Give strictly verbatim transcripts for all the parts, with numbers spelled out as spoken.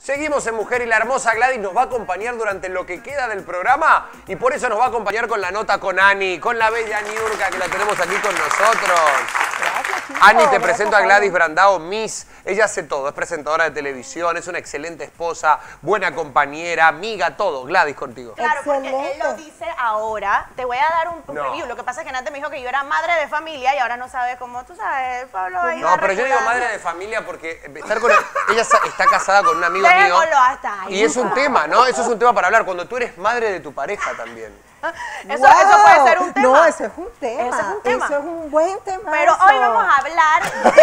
Seguimos en Mujer y la hermosa Gladys nos va a acompañar durante lo que queda del programa y por eso nos va a acompañar con la nota con Ani, con la bella Niurka que la tenemos aquí con nosotros. Gracias, chicos. Ani, te presento Gracias, a Gladys Brandao, Miss. Ella hace todo, es presentadora de televisión, es una excelente esposa, buena compañera, amiga, todo. Gladys, contigo. Claro, porque Excelente. él lo dice ahora. Te voy a dar un, un No. preview. Lo que pasa es que antes me dijo que yo era madre de familia y ahora no sabe cómo, tú sabes, Pablo ahí No, va pero yo digo regulando. madre de familia porque estar con ella sa- está casada con un amigo mío. Démoslo hasta ahí. Y es un tema, ¿no? Eso es un tema para hablar. Cuando tú eres madre de tu pareja también. Eso, eso puede ser un tema. No, eso es un tema. Ese es un tema. Eso es un buen tema. Pero hoy vamos a hablar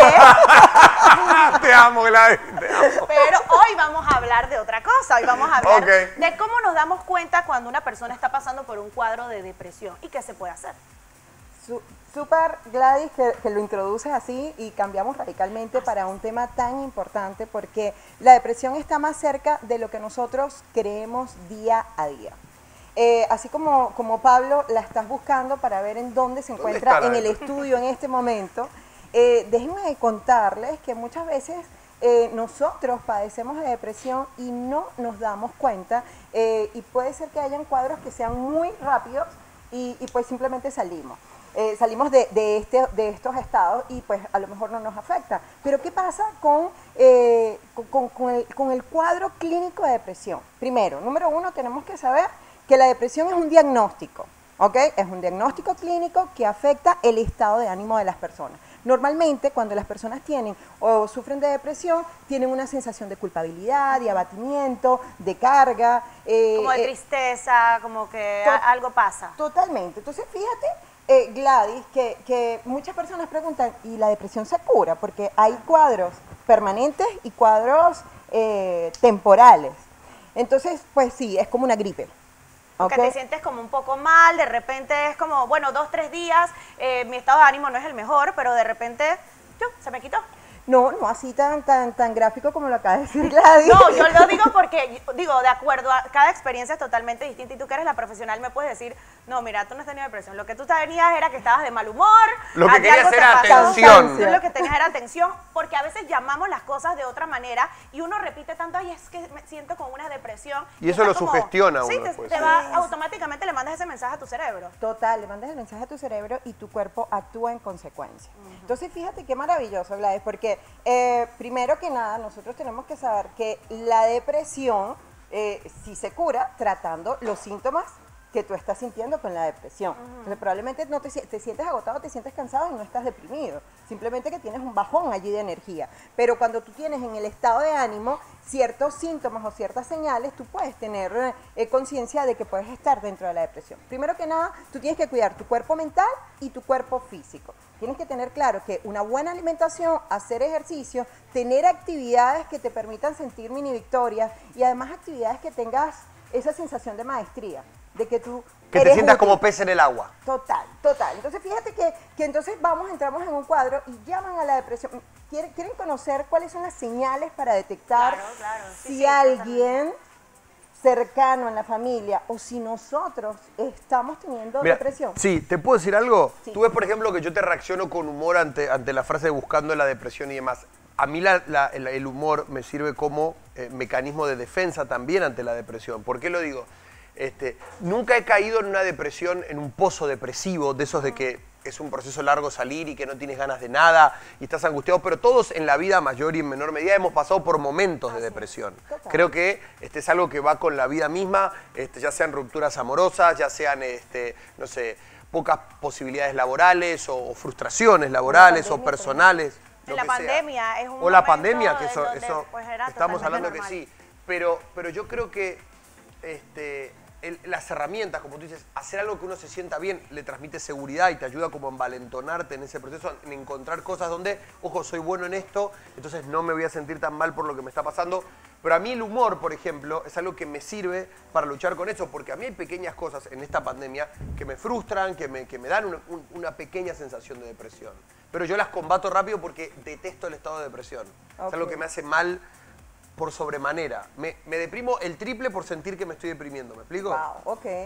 de... Te amo, Gladys, te amo. Pero hoy vamos a hablar de otra cosa. Hoy vamos a hablar Ok. de cómo nos damos cuenta cuando una persona está pasando por un cuadro de depresión y qué se puede hacer. Su- Súper, Gladys, que, que lo introduces así y cambiamos radicalmente para un tema tan importante porque la depresión está más cerca de lo que nosotros creemos día a día. Eh, así como, como Pablo la estás buscando para ver en dónde se ¿Dónde encuentra está la en el depresión? estudio en este momento, eh, déjenme contarles que muchas veces eh, nosotros padecemos de depresión y no nos damos cuenta eh, y puede ser que hayan cuadros que sean muy rápidos y, y pues simplemente salimos. Eh, salimos de, de, este, de estos estados y pues a lo mejor no nos afecta. Pero ¿qué pasa con, eh, con, con- con el, con el cuadro clínico de depresión? Primero, número uno, tenemos que saber que la depresión es un diagnóstico, ¿ok? Es un diagnóstico clínico que afecta el estado de ánimo de las personas. Normalmente, cuando las personas tienen o sufren de depresión, tienen una sensación de culpabilidad, de abatimiento, de carga. eh, Como de eh, tristeza, como que to- a- algo pasa. Totalmente. Entonces, fíjate, eh, Gladys, que, que muchas personas preguntan, ¿y la depresión se cura? Porque hay cuadros permanentes y cuadros eh, temporales. Entonces, pues sí, es como una gripe. Que ¿ok? te sientes como un poco mal, de repente es como, bueno, dos, tres días, eh, mi estado de ánimo no es el mejor, pero de repente, yo, se me quitó. No, no así tan, tan, tan gráfico como lo acaba de decir Gladys. No, yo lo digo porque, digo, de acuerdo a cada experiencia es totalmente distinta y tú que eres la profesional me puedes decir, no, mira, tú no has tenido depresión, lo que tú tenías era que estabas de mal humor. Lo que a ti querías algo te era pasó. atención. Tú lo que tenías era atención, porque a veces llamamos las cosas de otra manera y uno repite tanto, ay, es que me siento con una depresión. Y eso está lo como- sugestiona a Sí, uno, te, pues. te va, automáticamente le mandas ese mensaje a tu cerebro. Total, le mandas el mensaje a tu cerebro y tu cuerpo actúa en consecuencia. Entonces, fíjate qué maravilloso, Gladys, porque eh, primero que nada, nosotros tenemos que saber que la depresión eh, sí se cura tratando los síntomas que tú estás sintiendo con la depresión. Entonces, probablemente no te, si- te sientes agotado, te sientes cansado y no estás deprimido. Simplemente que tienes un bajón allí de energía. Pero cuando tú tienes en el estado de ánimo ciertos síntomas o ciertas señales, tú puedes tener eh, conciencia de que puedes estar dentro de la depresión. Primero que nada, tú tienes que cuidar tu cuerpo mental y tu cuerpo físico. Tienes que tener claro que una buena alimentación, hacer ejercicio, tener actividades que te permitan sentir mini victorias y además actividades que tengas esa sensación de maestría, de que tú Que te eres sientas útil. como pez en el agua. Total, total. Entonces fíjate que, que entonces vamos, entramos en un cuadro y llaman a la depresión. ¿Quieren, quieren conocer cuáles son las señales para detectar Claro, claro. Sí, si sí, alguien cercano en la familia o si nosotros estamos teniendo Mira, depresión? sí, ¿te puedo decir algo? Sí. Tú ves, por ejemplo, que yo te reacciono con humor ante, ante la frase de buscando la depresión y demás. A mí la- la- el, el humor me sirve como eh, mecanismo de defensa también ante la depresión. ¿Por qué lo digo? Este, nunca he caído en una depresión, en un pozo depresivo, de esos de que es un proceso largo salir y que no tienes ganas de nada y estás angustiado, pero todos en la vida, mayor y en menor medida, hemos pasado por momentos de depresión. Total. Creo que este es algo que va con la vida misma, este, ya sean rupturas amorosas, ya sean, este, no sé, pocas posibilidades laborales o, o frustraciones laborales o pandemia, personales. En lo la que sea. pandemia es un O la momento pandemia, que en eso, donde, eso pues, era estamos totalmente hablando normal. que sí. Pero, pero yo creo que este, el- las herramientas, como tú dices, hacer algo que uno se sienta bien, le transmite seguridad y te ayuda como a envalentonarte en ese proceso, en encontrar cosas donde, ojo, soy bueno en esto, entonces no me voy a sentir tan mal por lo que me está pasando. Pero a mí el humor, por ejemplo, es algo que me sirve para luchar con eso, porque a mí hay pequeñas cosas en esta pandemia que me frustran, que me, que me dan una, un- una pequeña sensación de depresión. Pero yo las combato rápido porque detesto el estado de depresión. Ok. Es algo que me hace mal por sobremanera. Me, me deprimo el triple por sentir que me estoy deprimiendo, ¿me explico? Wow, ok.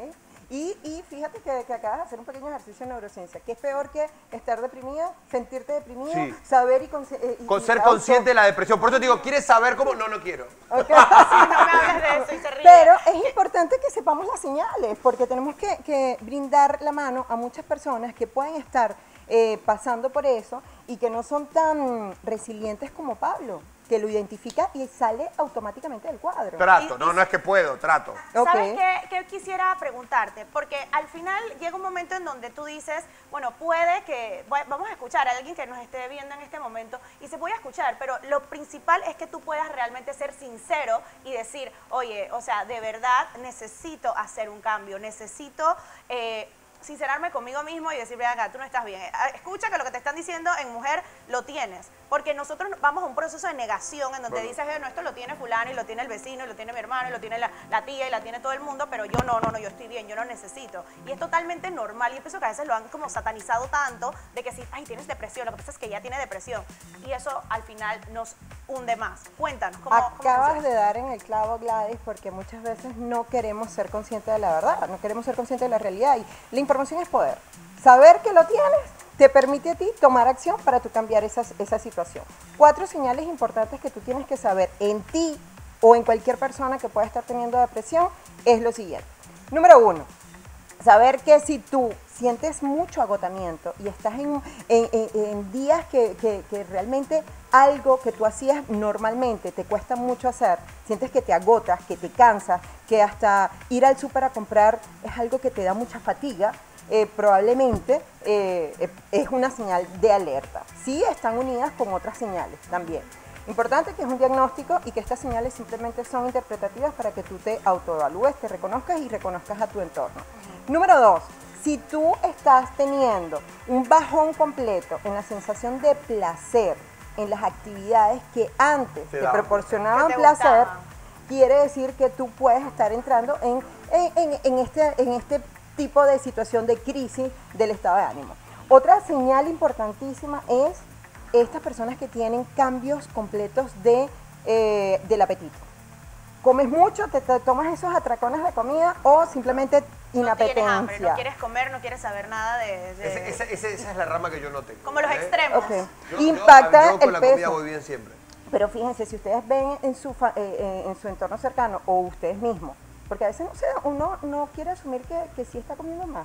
Y, y fíjate que, que acabas de hacer un pequeño ejercicio de neurociencia, que es peor que estar deprimida, sentirte deprimida, Sí. saber y... Con, eh, y- Con y ser auto- consciente de la depresión. Por eso te digo, ¿quieres saber cómo? No, no quiero. Ok. Sí, no me hables de eso y se ríe. Pero es importante que sepamos las señales, porque tenemos que, que brindar la mano a muchas personas que pueden estar eh, pasando por eso y que no son tan resilientes como Pablo, que lo identifica y sale automáticamente del cuadro. Trato, Y- no, y- no es que puedo, trato. Ok. ¿Sabes qué, qué quisiera preguntarte? Porque al final llega un momento en donde tú dices, bueno, puede que, voy- vamos a escuchar a alguien que nos esté viendo en este momento y se voy a escuchar, pero lo principal es que tú puedas realmente ser sincero y decir, oye, o sea, de verdad necesito hacer un cambio, necesito... eh, sincerarme conmigo mismo y decir, ve acá, tú no estás bien. Escucha que lo que te están diciendo en mujer lo tienes. Porque nosotros vamos a un proceso de negación en donde Bueno. dices, no, esto lo tiene fulano y lo tiene el vecino y lo tiene mi hermano y lo tiene la, la tía y la tiene todo el mundo, pero yo no, no, no, yo estoy bien, yo no necesito. Y es totalmente normal. Y yo pienso que a veces lo han como satanizado tanto de que si, ay, tienes depresión, lo que pasa es que ella tiene depresión. Y eso al final nos hunde más. Cuéntanos, ¿cómo, cómo Acabas funciona? de dar en el clavo, Gladys, porque muchas veces no queremos ser conscientes de la verdad, no queremos ser conscientes de la realidad. Y la información es poder. Saber que lo tienes te permite a ti tomar acción para tú cambiar esa, esa situación. Cuatro señales importantes que tú tienes que saber en ti o en cualquier persona que pueda estar teniendo depresión es lo siguiente. Número uno, saber que si tú sientes mucho agotamiento y estás en, en- en- en días que, que- que realmente algo que tú hacías normalmente te cuesta mucho hacer, sientes que te agotas, que te cansas, que hasta ir al súper a comprar es algo que te da mucha fatiga, eh, probablemente eh, eh, es una señal de alerta. Sí están unidas con otras señales también. Importante que es un diagnóstico y que estas señales simplemente son interpretativas para que tú te autoevalúes, te reconozcas y reconozcas a tu entorno. Número dos, si tú estás teniendo un bajón completo en la sensación de placer en las actividades que antes Te te daban proporcionaban placer. Que te placer, gustaban. quiere decir que tú puedes estar entrando en, en- en- en este, en este tipo de situación de crisis del estado de ánimo. Otra señal importantísima es estas personas que tienen cambios completos de, eh, del apetito. Comes mucho, te, te tomas esos atracones de comida o simplemente No inapetencia. tienes hambre, no quieres comer, no quieres saber nada de... de- Ese- esa, esa- esa es la rama que yo no tengo. como los ¿eh? extremos. Ok. Yo- yo- Impacta yo con el la comida peso. voy bien siempre. Pero fíjense, si ustedes ven en su, fa- eh, eh, en su entorno cercano o ustedes mismos, porque a veces no sé, uno no quiere asumir que, que sí está comiendo más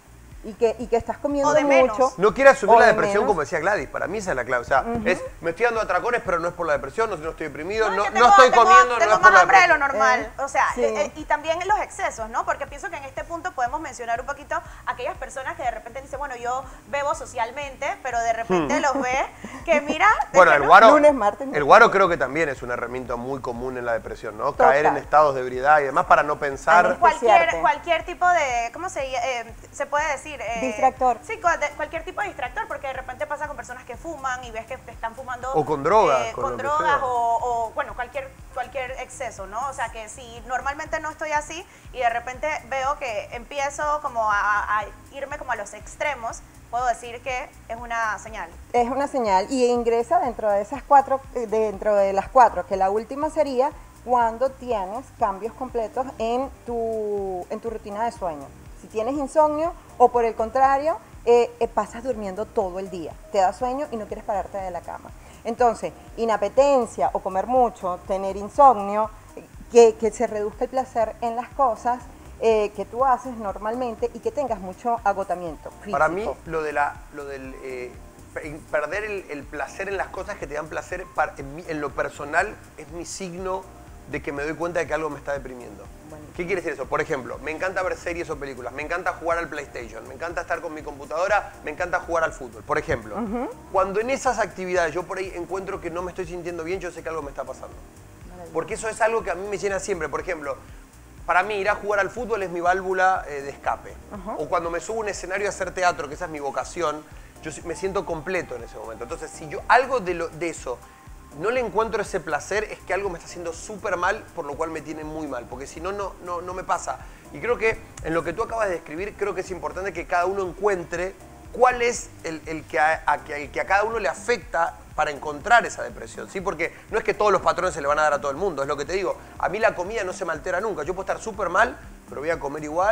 y que, y que estás comiendo O de menos. mucho. No quiere asumir o la de depresión menos. como decía Gladys, para mí esa es la clave. O sea, es, me estoy dando atracones, pero no es por la depresión, no, no estoy deprimido, no, es que no tengo- estoy tengo- comiendo, tengo no es más por la hambre de lo depresión. normal. Eh, O sea, sí. eh, eh, y también los excesos, ¿no? Porque pienso que en este punto podemos mencionar un poquito aquellas personas que de repente dicen, bueno, yo bebo socialmente, pero de repente los ve que mira... de Bueno, que el no- guaro, Lunes, martes, el guaro creo que también es una herramienta muy común en la depresión, ¿no? Total. Caer en estados de ebriedad y demás para no pensar. Anestesia. Cualquier, Anestesiarte. cualquier tipo de, ¿cómo se, eh, se puede decir? Eh, Distractor. Sí, cual- de- cualquier tipo de distractor, porque de repente pasa con personas que fuman y ves que te están fumando. O con drogas, eh, con con lo que drogas sea. o, o, bueno, cualquier, cualquier exceso, ¿no? O sea, que si normalmente no estoy así y de repente veo que empiezo como a, a irme como a los extremos, puedo decir que es una señal. Es una señal y ingresa dentro de esas cuatro, eh, dentro de las cuatro, que la última sería cuando tienes cambios completos en tu, en tu rutina de sueño. Si tienes insomnio o por el contrario, eh, eh, pasas durmiendo todo el día, te da sueño y no quieres pararte de la cama. Entonces, inapetencia o comer mucho, tener insomnio, eh, que, que se reduzca el placer en las cosas eh, que tú haces normalmente y que tengas mucho agotamiento físico. Para mí, lo, de la, lo del eh, pe- perder el, el placer en las cosas que te dan placer, para- en, mí- en lo personal, es mi signo de que me doy cuenta de que algo me está deprimiendo. Bueno. ¿Qué quiere decir eso? Por ejemplo, me encanta ver series o películas, me encanta jugar al PlayStation, me encanta estar con mi computadora, me encanta jugar al fútbol. Por ejemplo, cuando en esas actividades yo por ahí encuentro que no me estoy sintiendo bien, yo sé que algo me está pasando. Porque eso es algo que a mí me llena siempre. Por ejemplo, para mí ir a jugar al fútbol es mi válvula eh, de escape. O cuando me subo a un escenario a hacer teatro, que esa es mi vocación, yo si- me siento completo en ese momento. Entonces, si yo algo de, lo, de eso no le encuentro ese placer, es que algo me está haciendo súper mal, por lo cual me tiene muy mal. Porque si no, no, no, no me pasa. Y creo que en lo que tú acabas de describir, creo que es importante que cada uno encuentre cuál es el, el que, a, a que- el que a cada uno le afecta para encontrar esa depresión, ¿sí? Porque no es que todos los patrones se le van a dar a todo el mundo, es lo que te digo. A mí la comida no se me altera nunca. Yo puedo estar súper mal, pero voy a comer igual.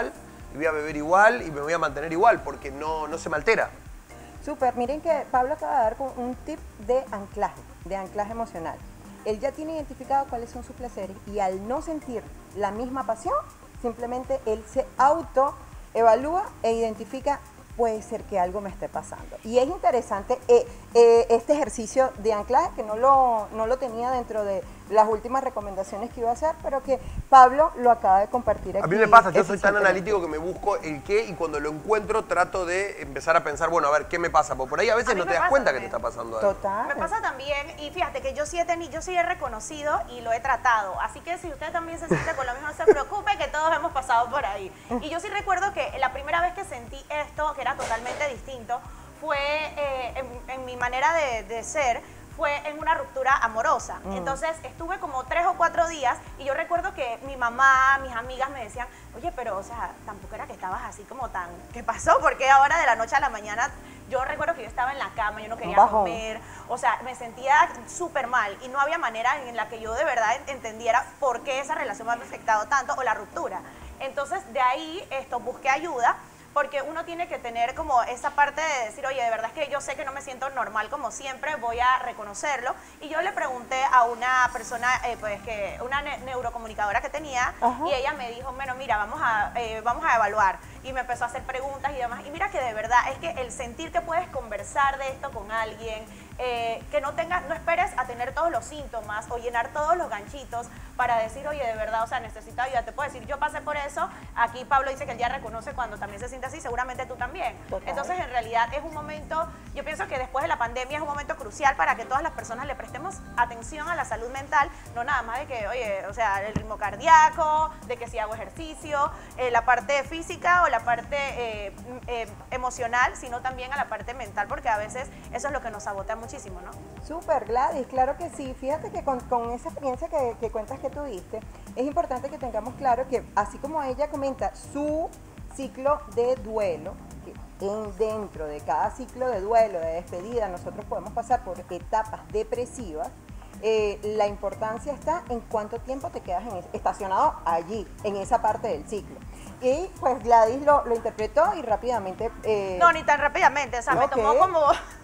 y voy a beber igual y me voy a mantener igual porque no, no se me altera. Súper, miren que Pablo acaba de dar con un tip de anclaje, de anclaje emocional. Él ya tiene identificado cuáles son sus placeres y al no sentir la misma pasión, simplemente él se autoevalúa e identifica, puede ser que algo me esté pasando. Y es interesante eh, eh, este ejercicio de anclaje, que no lo, no lo tenía dentro de las últimas recomendaciones que iba a hacer, pero que Pablo lo acaba de compartir aquí. A mí me pasa, yo soy tan analítico que me busco el qué y cuando lo encuentro trato de empezar a pensar, bueno, a ver, ¿qué me pasa? Porque por ahí a veces A mí no me te das pasa cuenta también. que te está pasando algo. Total. Me pasa también, y fíjate que yo sí he tenido, yo sí he reconocido y lo he tratado, así que si usted también se siente con lo mismo, no se preocupe que todos hemos pasado por ahí. Y yo sí recuerdo que la primera vez que sentí esto, que era totalmente distinto, fue eh, en, en mi manera de, de ser, fue en una ruptura amorosa. Mm. Entonces estuve como tres o cuatro días y yo recuerdo que mi mamá, mis amigas me decían, oye, pero o sea, tampoco era que estabas así como tan, ¿qué pasó? Porque ahora de la noche a la mañana, yo recuerdo que yo estaba en la cama, yo no quería Bajón. comer, o sea, me sentía súper mal y no había manera en la que yo de verdad entendiera por qué esa relación me había afectado tanto o la ruptura. Entonces de ahí esto, busqué ayuda, porque uno tiene que tener como esa parte de decir, oye, de verdad es que yo sé que no me siento normal como siempre, voy a reconocerlo. Y yo le pregunté a una persona, eh, pues que una ne neurocomunicadora que tenía, Ajá. y ella me dijo, bueno, mira, vamos a, eh, vamos a evaluar. Y me empezó a hacer preguntas y demás. Y mira que de verdad es que el sentir que puedes conversar de esto con alguien, eh, que no tengas, no esperes a tener todos los síntomas o llenar todos los ganchitos para decir, oye, de verdad, o sea, necesito ayuda. Te puedo decir, yo pasé por eso. Aquí Pablo dice que él ya reconoce cuando también se siente así, seguramente tú también. Total. Entonces, en realidad es un momento, yo pienso que después de la pandemia es un momento crucial para que todas las personas le prestemos atención a la salud mental, no nada más de que, oye, o sea, el ritmo cardíaco, de que si hago ejercicio, eh, la parte física o la parte eh, eh, emocional, sino también a la parte mental, porque a veces eso es lo que nos sabotea muchísimo, ¿no? Súper, Gladys, claro que sí. Fíjate que con, con esa experiencia que, que cuentas que tuviste, es importante que tengamos claro que así como ella comenta su ciclo de duelo, que en, dentro de cada ciclo de duelo, de despedida, nosotros podemos pasar por etapas depresivas. Eh, la importancia está en cuánto tiempo te quedas en, estacionado allí, en esa parte del ciclo. Y pues Gladys lo, lo interpretó y rápidamente... Eh, No, ni tan rápidamente, o sea, me Ok. tomó como,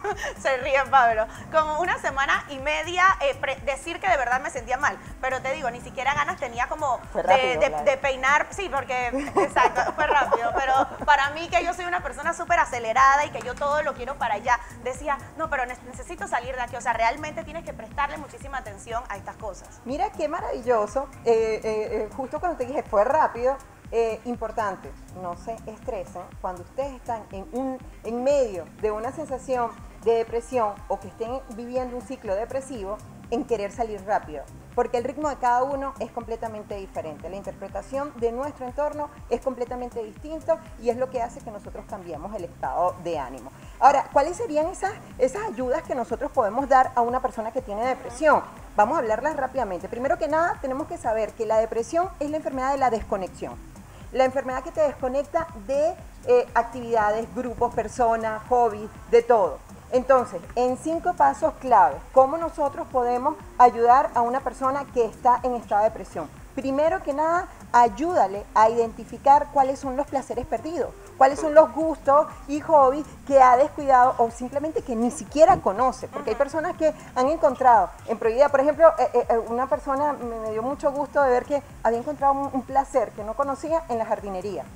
se ríe Pablo, como una semana y media eh, pre- decir que de verdad me sentía mal, pero te digo, ni siquiera ganas tenía como Fue de, rápido, de- claro. de peinar, sí, porque, exacto, fue rápido, pero para mí que yo soy una persona súper acelerada y que yo todo lo quiero para allá, decía, no, pero ne- necesito salir de aquí, o sea, realmente tienes que prestarle muchísima atención a estas cosas. Mira qué maravilloso, eh, eh, eh, justo cuando te dije fue rápido, eh, importante, no se estresen cuando ustedes están en, un, en medio de una sensación de depresión o que estén viviendo un ciclo depresivo, en querer salir rápido, porque el ritmo de cada uno es completamente diferente, la interpretación de nuestro entorno es completamente distinto y es lo que hace que nosotros cambiemos el estado de ánimo. Ahora, ¿cuáles serían esas, esas ayudas que nosotros podemos dar a una persona que tiene depresión? Vamos a hablarlas rápidamente. Primero que nada, tenemos que saber que la depresión es la enfermedad de la desconexión. La enfermedad que te desconecta de eh, actividades, grupos, personas, hobbies, de todo. Entonces, en cinco pasos claves, ¿cómo nosotros podemos ayudar a una persona que está en estado de depresión? Primero que nada, ayúdale a identificar cuáles son los placeres perdidos, cuáles son los gustos y hobbies que ha descuidado o simplemente que ni siquiera conoce, porque hay personas que han encontrado en Prohibida, por ejemplo, eh, eh, una persona me, me dio mucho gusto de ver que había encontrado un, un placer que no conocía en la jardinería.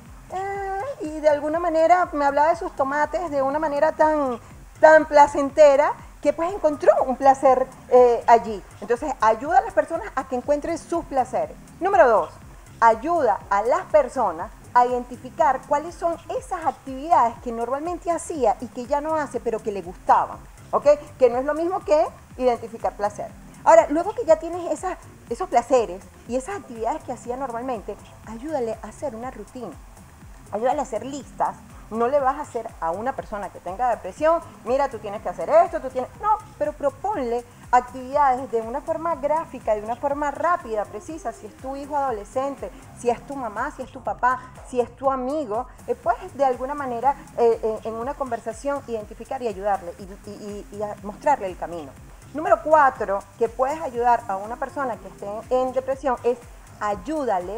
Eh, y de alguna manera me hablaba de sus tomates de una manera tan, tan placentera que pues encontró un placer eh, allí. Entonces ayuda a las personas a que encuentren sus placeres. Número dos, ayuda a las personas a identificar cuáles son esas actividades que normalmente hacía y que ya no hace, pero que le gustaban, ¿ok? Que no es lo mismo que identificar placer. Ahora, luego que ya tienes esas, esos placeres y esas actividades que hacía normalmente, ayúdale a hacer una rutina. Ayúdale a hacer listas. No le vas a hacer a una persona que tenga depresión, mira, tú tienes que hacer esto, tú tienes... No, pero proponle actividades de una forma gráfica, de una forma rápida, precisa. Si es tu hijo adolescente, si es tu mamá, si es tu papá, si es tu amigo, eh, puedes de alguna manera eh, eh, en una conversación identificar y ayudarle y, y, y, y a mostrarle el camino. Número cuatro, que puedes ayudar a una persona que esté en depresión es ayúdale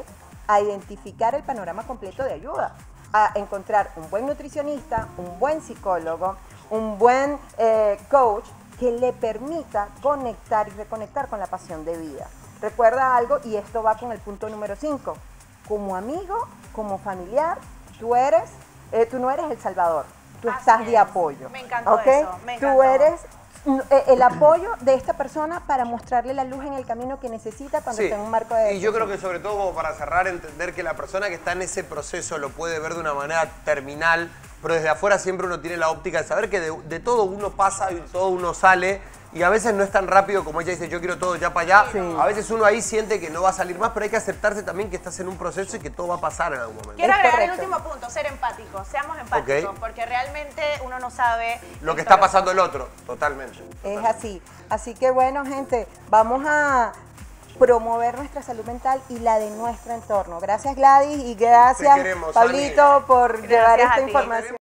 a identificar el panorama completo de ayuda, a encontrar un buen nutricionista, un buen psicólogo, un buen eh, coach que le permita conectar y reconectar con la pasión de vida. Recuerda algo, y esto va con el punto número cinco, como amigo, como familiar, tú eres, eh, tú no eres el salvador, tú Así estás de es. apoyo. Me encantó ¿okay? eso, me encantó. Tú eres eh, el apoyo de esta persona para mostrarle la luz en el camino que necesita cuando Sí, está en un marco de y yo creo depresión. que sobre todo como para cerrar, entender que la persona que está en ese proceso lo puede ver de una manera terminal, pero desde afuera siempre uno tiene la óptica de saber que de, de todo uno pasa y todo uno sale, y a veces no es tan rápido como ella dice, yo quiero todo ya para allá. Sí. A veces uno ahí siente que no va a salir más, pero hay que aceptarse también que estás en un proceso y que todo va a pasar en algún momento. Quiero Es agregar el correcto. último punto, ser empáticos, seamos empáticos, Ok. porque realmente uno no sabe Lo que el está proceso. pasando el otro, totalmente. Es así. Así que bueno, gente, vamos a promover nuestra salud mental y la de nuestro entorno. Gracias, Gladys, y gracias, Te queremos, Pablito, Ani. por Gracias llevar a esta ti. información.